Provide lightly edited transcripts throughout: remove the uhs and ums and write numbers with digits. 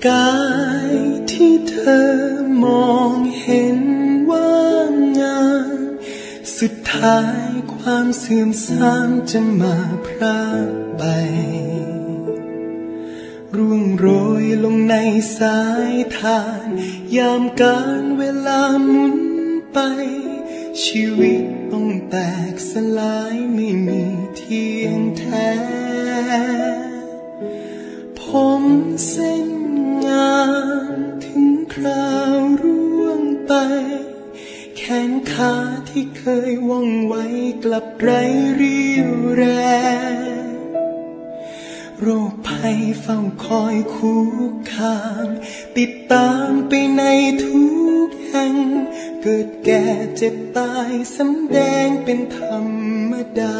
กายที่เธอมองเห็นว่างามสุดท้ายความเสื่อมทรามจะมาพรากไปร่วงโรยลงในสายทานยามการเวลาหมุนไปชีวิตต้องแตกสลายไม่มีเที่ยงแท้ผมเส้นงามถึงคราวร่วงไปแขนขาที่เคยว่องไวกลับไร้เรี่ยวแรงโรคภัยเฝ้าคอยคุกคามติดตามไปในทุกแห่งเกิดแก่เจ็บตายสำแดงเป็นธรรมดา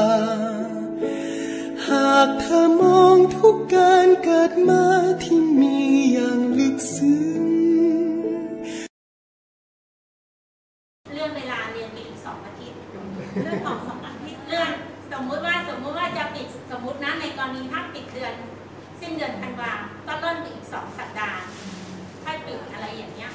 หากเธอมองทุกการเกิดมาที่มีอย่างลึกซึ้งเลื่อนเวลาเรียนไปอีก2 อาทิตย์เลื่อนออก2 อาทิตย์เลื่อนสมมุติว่าจะปิดสมมุตินะในกรณีถ้าปิดเดือนสิ้นเดือนธันวาก็เลื่อนไปอีก2 สัปดาห์ค่อยปิดอะไรอย่างเงี้ย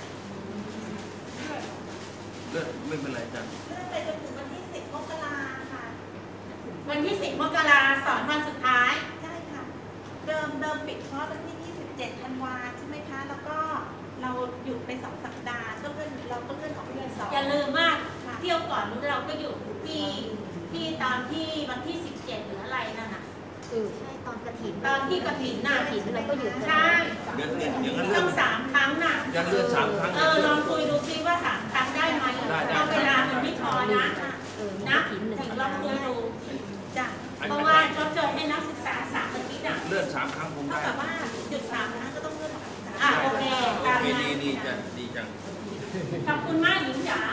เลื่อนไม่เป็นไรจ้ะเลื่อนไปจนถึงวันที่10 มกราค่ะวันที่10 มกราสอนวันสุดท้ายใช่ค่ะเดิมปิดคอร์สวันที่27 ธันวาใช่ไหมคะแล้วก็เราหยุดไป2 สัปดาห์ก็เราก็เลื่อนออกเดือน2อย่าลืมว่าเที่ยวก่อนเราก็อยู่ที่ตอนที่วันที่17หรืออะไรนั่นน่ะใช่ตอนกฐินตอนที่กฐินน่ะเราก็หยุดใช่ต้อง 3 ครั้งน่ะยังเลื่อน3 ครั้งลองคุยดูซิว่า3 ครั้งได้ไหมเพราะเวลามันไม่พอนะลองคุยดูจ้ะเพราะว่าเขาเจอให้นักศึกษา3 อาทิตย์น่ะเลื่อน3 ครั้งผมได้แต่ว่าหยุด3 ครั้งก็ต้องเลื่อนโอเคตามนั้นดีจังดีจังขอบคุณมากหญิงจ๋า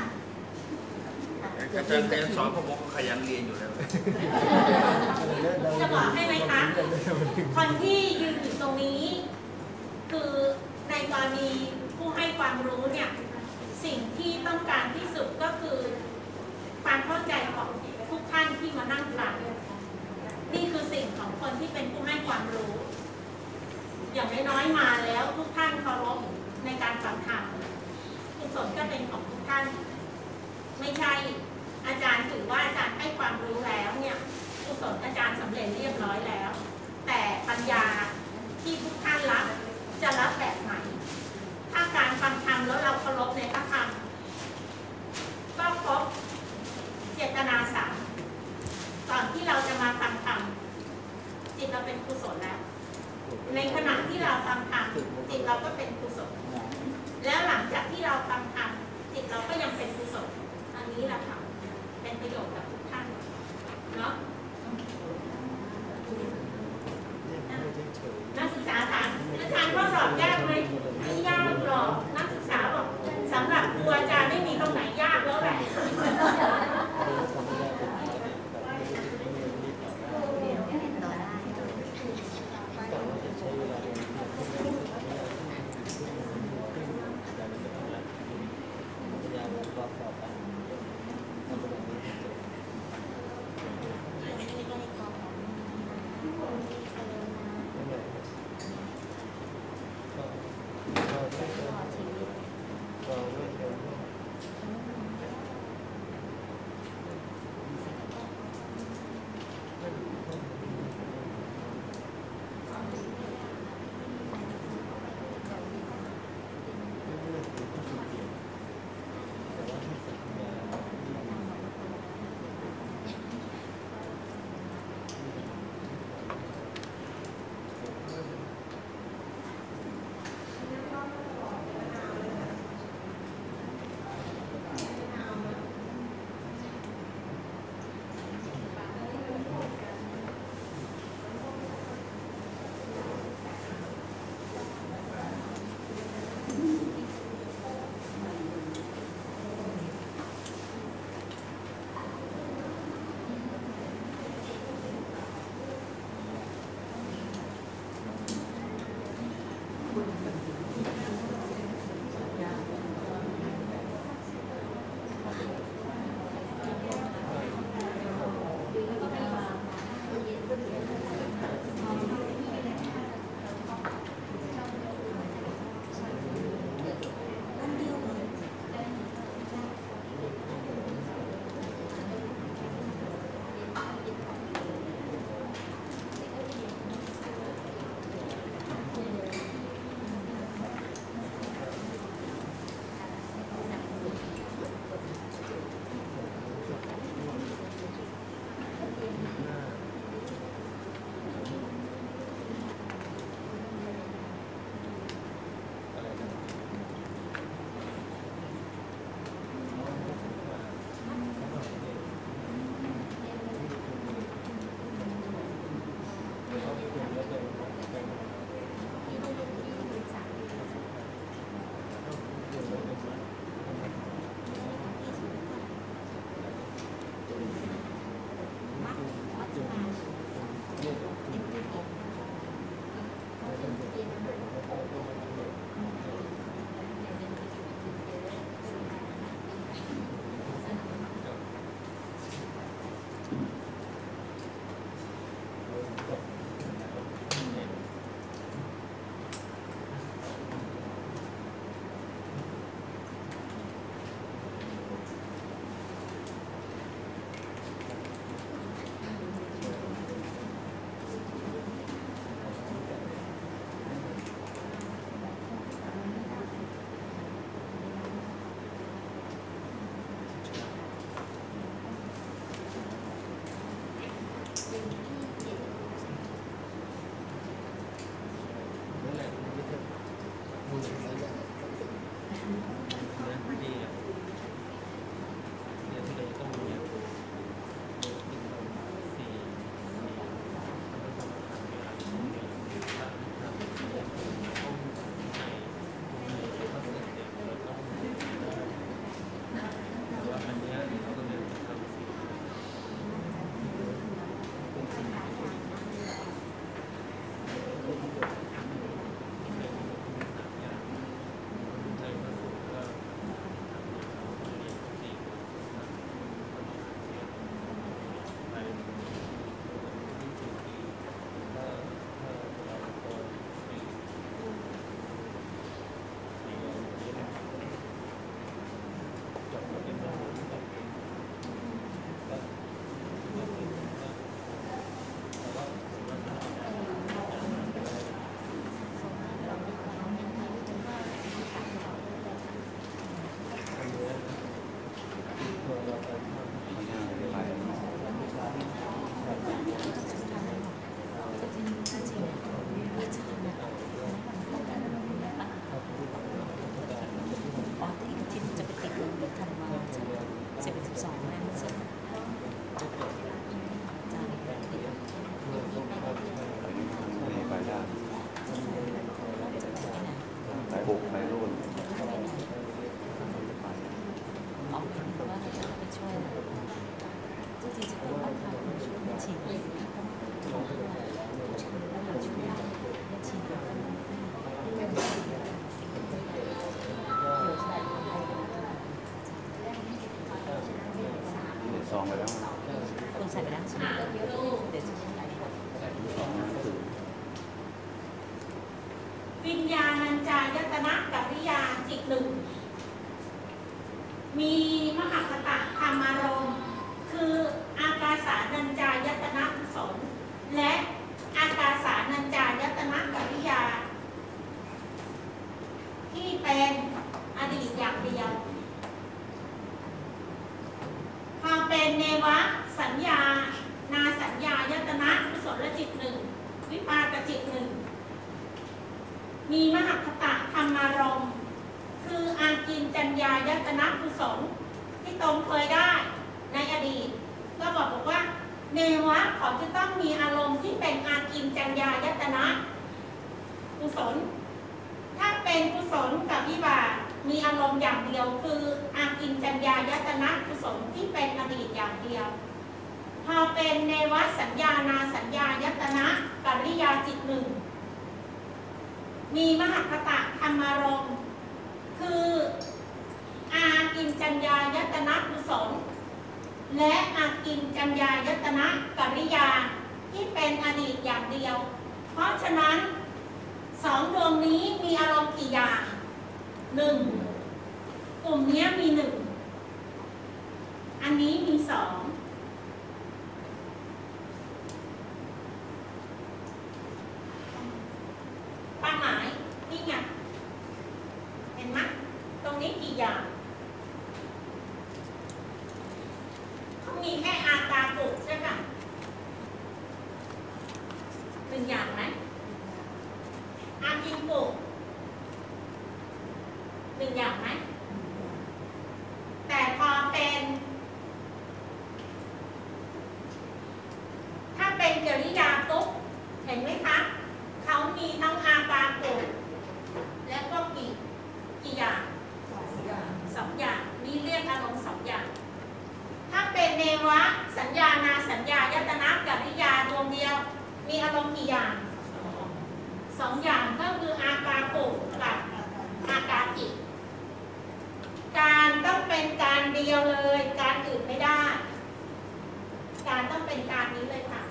อาจารย์เรียนสอนพวกผมขยันเรียนอยู่แล้วจะบอกให้ไหมคะคนที่ยืนอยู่ตรงนี้คือในกรณีผู้ให้ความรู้เนี่ยสิ่งที่ต้องการที่สุดก็คือความเข้าใจของทุกท่านที่มานั่งฟังนี่คือสิ่งของคนที่เป็นผู้ให้ความรู้อย่างน้อยๆมาแล้วทุกท่านเคารพในการฟังธรรมกุศลก็เป็นของทุกท่านไม่ใช่อาจารย์ถือว่าอาจารย์ให้ความรู้แล้วเนี่ยกุศลอาจารย์สำเร็จเรียบร้อยแล้วแต่ปัญญาที่ทุกท่านรับจะรับแบบไหนถ้าการฟังธรรมแล้วเราเคารพในพระธรรมก็ครบเจตนา3ก่อนที่เราจะมาฟังธรรมจิตเราเป็นกุศลแล้วในขณะที่เราฟังธรรมจิตเราก็เป็นกุศลแล้วหลังจากที่เราฟังธรรมจิตเราก็ยังเป็นกุศลอันนี้แหละค่ะเป็นประโยชน์กับทุกท่านเนาะนักศึกษาถามอาจารย์ข้อสอบยากไหมไม่ยากหรอกนักศึกษาบอกสำหรับครูอาจารย์ไม่มีตรงไหนยากแล้วแหละปลุกไปรุ่น哦，我要在这边出来了，这几次都帮他们说一起， ซองไปแล้วคุณใส่ไปแล้วใช่ไหมเดี๋ยวจะใส่วิญญาณัญจายตนะกัปริยาจิตหนึ่งมีมหคตธรรมารมณ์คืออากาสานัญจายตนะกุศลและอากาสานัญจายตนะกัปริยาที่เป็นอดีตอย่างเดียวพอเป็นเนวสัญญานาสัญญายตนะกุศลจิตหนึ่งวิปากจิตหนึ่งมีมหคตธรรมารมณ์คืออากินจัญญายตนะกุศลที่ตนเคยได้ในอดีตก็บอกว่าเนวะเขาจะต้องมีอารมณ์ที่เป็นอากินจัญญายตนะกุศลถ้าเป็นกุศลกับวิบากมีอารมณ์อย่างเดียวคืออากินจัญญายตนะกุศลที่เป็นอดีตอย่างเดียวพอเป็นเนวสัญญานาสัญญายตนะกัปริยาจิตหนึ่งมีมหคตธรรมารมณ์คืออากินจัญญายตนะกุศลและอากินจัญญายตนะกัปริยาที่เป็นอดีตอย่างเดียวเพราะฉะนั้นสองดวงนี้มีอารมณ์กี่อย่างหนึ่งกลุ่มนี้มีหนึ่งอันนี้มีสองความหมายนี่ไงเห็นไหมตรงนี้กี่อย่างเขามีแค่อาการปลุกใช่ไหมหนึ่งอย่างไหมอากินปลุกหนึ่งอย่างไหมแต่พอเป็นถ้าเป็นกิริยาปุ๊บเห็นไหมคะเขามีทั้งอาการปลุกและก็กี่อย่างสองอย่างนี่เรียกอารมณ์สองอย่างถ้าเป็นเนวะสัญญานาสัญญายตนะกัปริยาดวงเดียวมีอารมณ์กี่อย่างสองอย่างก็คืออาการปลุกกับอาการจิตการต้องเป็นการเดียวเลยการอื่นไม่ได้การต้องเป็นการนี้เลยค่ะ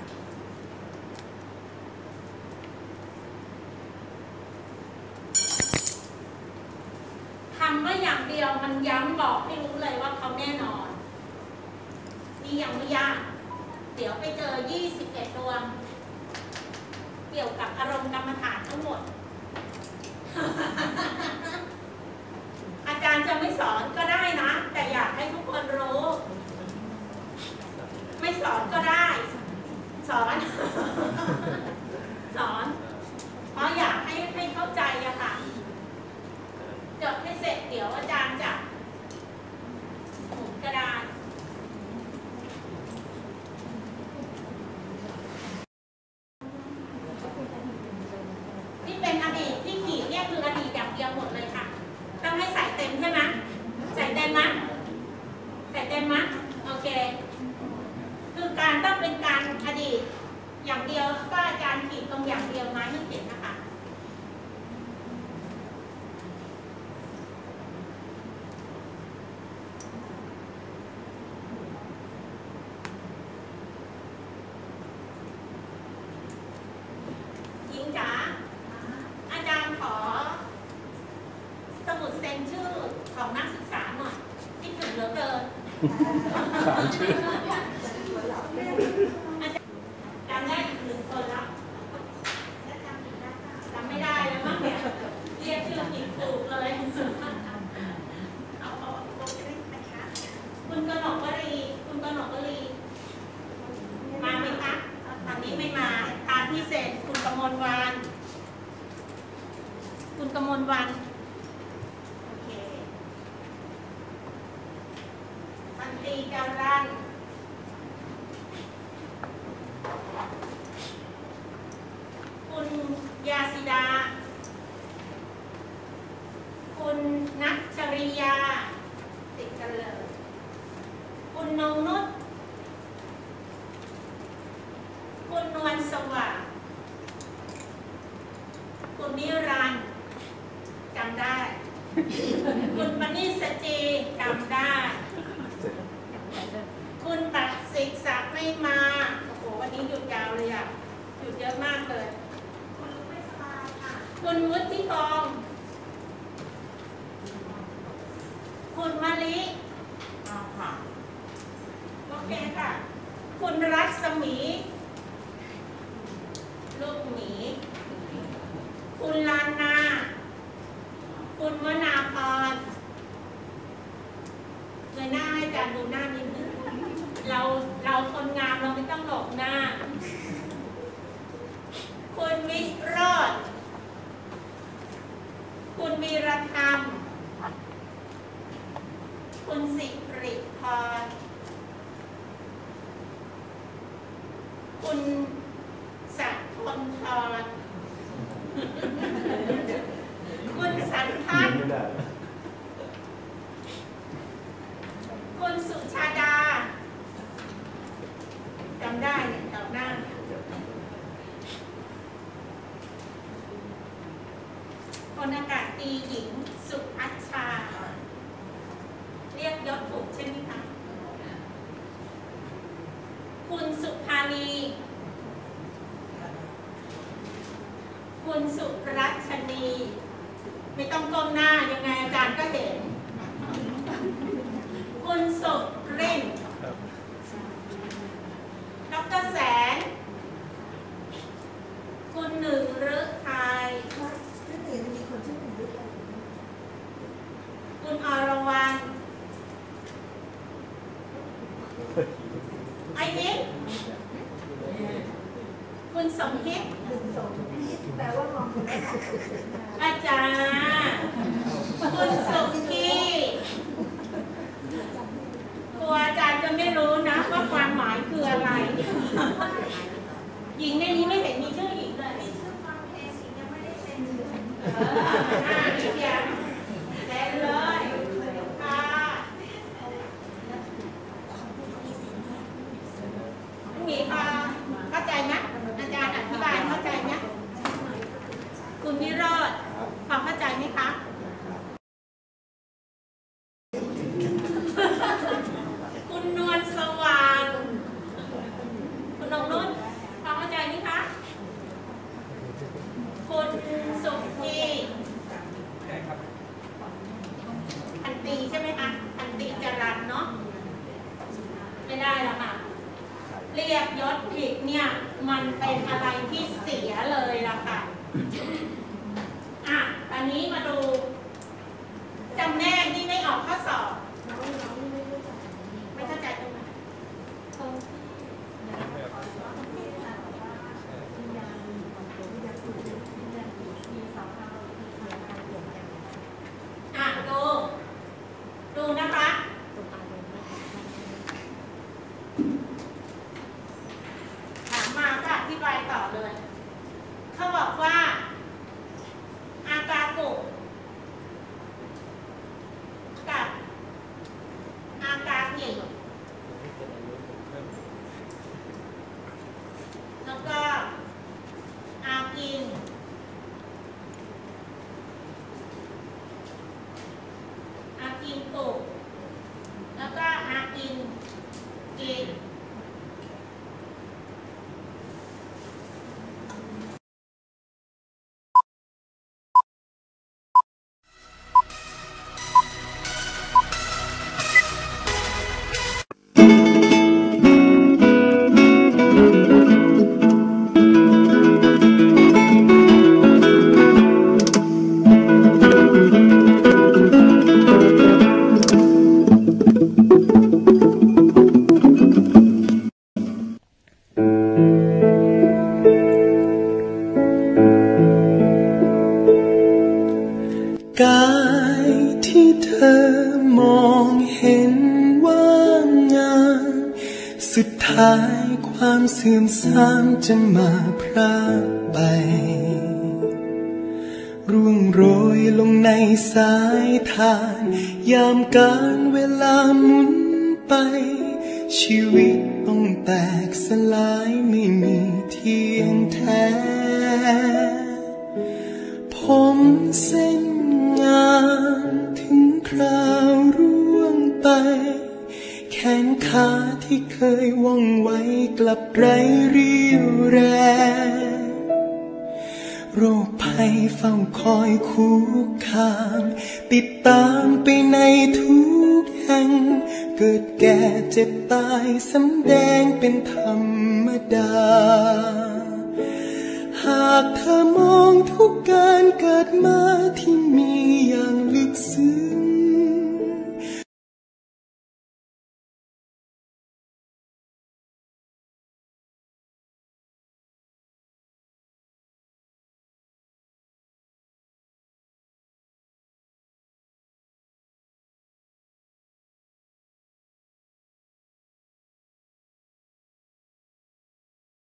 ทำว่าอย่างเดียวมันย้ำบอกให้รู้เลยว่าเขาแน่นอนนี่ยังไม่ยากเดี๋ยวไปเจอ21ดวงเกี่ยวกับอารมณ์กรรมฐานทั้งหมด อาจารย์จะไม่สอนก็ได้นะแต่อยากให้ทุกคนรู้ไม่สอนก็ได้สอน สอนเพราะอยากให้เข้าใจอะค่ะจดให้เสร็จเดี๋ยวอาจารย์จะหมุนกระดานที่เป็นอดีตที่ขีดเนี่ยคืออดีตอย่างเดียวหมดเลยค่ะต้องให้ใส่เต็มใช่ไหมใส่เต็มไหมใส่เต็มไหมโอเคคือการต้องเป็นการอดีตอย่างเดียวก็อาจารย์ขีดตรงอย่างเดียวไม้ไม่เขียนนะคะหญิงจ๋าอาจารย์ขอสมุดเซ็นชื่อของนักศึกษาหน่อยที่ถึงเหลือเกินสามชื่อจำได้อีก1 คนแล้วจำไม่ได้แล้วมั้งเนี่ยเรียกชื่อผิดถูกเลยเอาลงจะได้นะคะคุณกนกวลีมาไหมคะตอนนี้ไม่มาทานพิเศษคุณกมลวรรณโอเคสันติจารันคุณยาสิดาริยาติดกันเลยคุณนงนุชคุณนวลสว่างคุณนิรันดร์จำได้คุณปณิสจีจำได้คุณตัดสิทธิ์ศักดิ์ไม่มาโอ้โหวันนี้หยุดยาวเลยอ่ะหยุดเยอะมากเลยคุณไม่สบายค่ะคุณวุฒิพงศ์คุณมะลิค่ะโอเคค่ะคุณรัศมีลูกหมีคุณลานาคุณวนาพรเงยหน้าให้อาจารย์ดูหน้านิดนึงเราคนงามเราไม่ต้องหลบหน้าคุณวิโรจน์คุณวีรธรรมคุณสิริพรคุณสัพพลพรคุณสันทัศน์คุณสุชาดาจำได้เนี่ยจำได้พลอากาศตรีหญิงสุพัชชาเรียกยศถูกใช่ไหมคะคุณสุภานีคุณสุรัชนีไม่ต้องก้มหน้ายังไงอาจารย์ก็เห็นคุณสุรินทร์ดร.แสนคุณหนึ่งฤทัยคุณอรวรรณไอ้นิดคุณสมคิดแปลว่ามองอาจารย์คุณสุขีกลัวอาจารย์จะไม่รู้นะว่าความหมายคืออะไรหญิงในนี้ไม่เห็นมีชื่อหญิงเลยชื่อฟังเพลงหญิงยังไม่ได้เซ็นนิดเดียวเซ็นเลยค่ะมีค่ะเข้าใจไหมอาจารย์อธิบายเข้าใจไหมคุณวิโรจน์พอเข้าใจไหมคะคุณนวลสว่างคุณนงนุชพอเข้าใจไหมคะคุณสุขีพันตีใช่ไหมคะพันตีจรัญเนาะไม่ได้แล้วค่ะเรียกยศผิดเนี่ยมันเป็นอะไรที่เสียเลยล่ะค่ะตอนนี้มาดูจำแนกที่ไม่ออกข้อสอบไม่เข้าใจตรงไหนดูนะคะถามมาก็อธิบายต่อเลยเขาบอกว่าอากากุกับอากากิแล้วก็อากินอากินกุแล้วก็อากินกินกายที่เธอมองเห็นว่างามสุดท้ายความเสื่อมทรามจะมาพรากไปร่วงโรยลงในในสายทานยามการเวลาหมุนไปชีวิตต้องแตกสลายไม่มีเที่ยงแท้ผมเส้นงามถึงคราวร่วงไปแขนขาที่เคยว่องไวกลับไร้เรี่ยวแรงโรคภัยเฝ้าคอยคุกคามติดตามไปในทุกแห่งเกิดแก่เจ็บตายสำแดงเป็นธรรมดาหากเธอมองทุกการเกิดมาที่